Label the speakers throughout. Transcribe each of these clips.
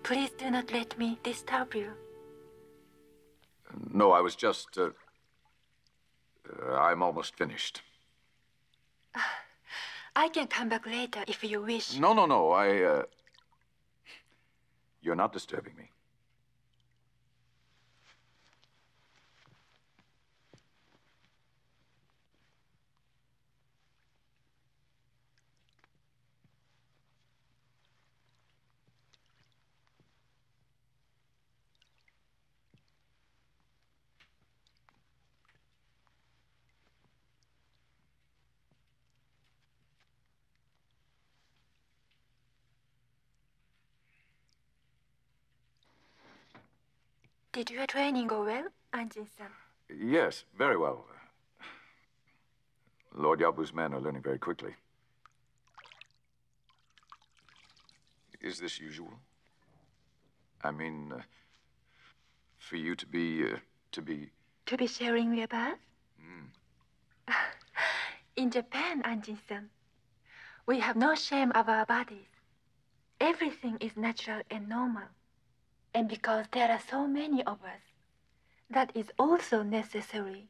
Speaker 1: Please do not let me disturb you.
Speaker 2: No, I was just... I'm almost finished.
Speaker 1: I can come back later if you wish.
Speaker 2: No, You're not disturbing me.
Speaker 1: Did your training go well, Anjin-San?
Speaker 2: Yes, very well. Lord Yabu's men are learning very quickly. Is this usual? I mean, for you to be...
Speaker 1: To be sharing your bath? In Japan, Anjin-San, we have no shame of our bodies. Everything is natural and normal. And because there are so many of us, that is also necessary.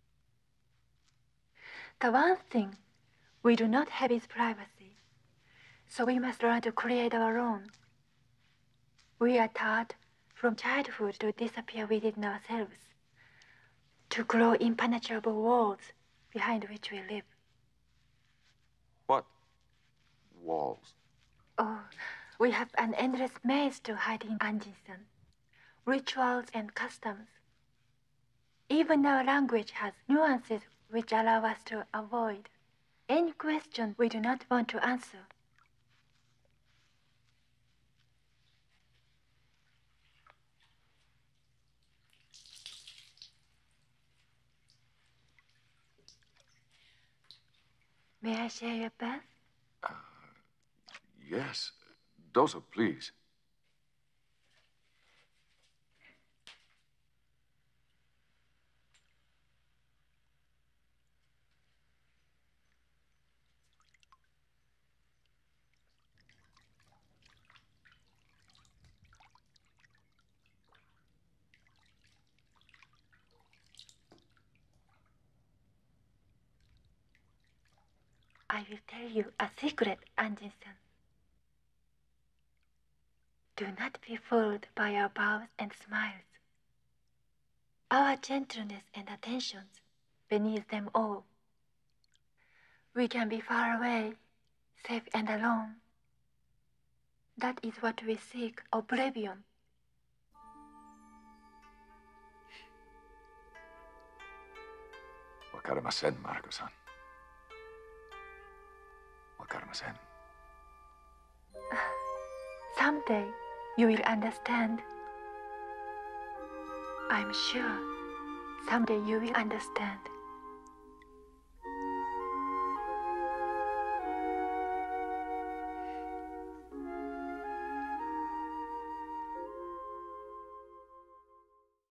Speaker 1: The one thing we do not have is privacy. So we must learn to create our own. We are taught from childhood to disappear within ourselves, to grow impenetrable walls behind which we live.
Speaker 2: What walls?
Speaker 1: Oh, we have an endless maze to hide in Anjin-San. Rituals and customs. Even our language has nuances which allow us to avoid any question we do not want to answer. May I share your bath?
Speaker 2: Yes. Dosa, please.
Speaker 1: I will tell you a secret, Anjin-San. Do not be fooled by our bows and smiles. Our gentleness and attentions beneath them all. We can be far away, safe and alone. That is what we seek, oblivion.
Speaker 2: Wakarimasen, Mariko-san. Wakarimasen.
Speaker 1: Someday you will understand. I'm sure someday you will understand.